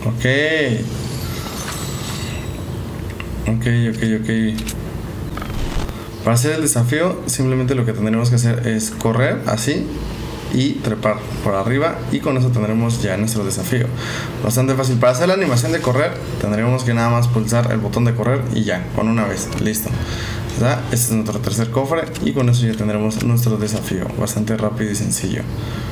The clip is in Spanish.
Ok. Para hacer el desafío, simplemente lo que tendremos que hacer es correr así y trepar por arriba, y con eso tendremos ya nuestro desafío. Bastante fácil. Para hacer la animación de correr, tendremos que nada más pulsar el botón de correr y ya, con una vez, listo. ¿Verdad? Este es nuestro tercer cofre y con eso ya tendremos nuestro desafío. Bastante rápido y sencillo.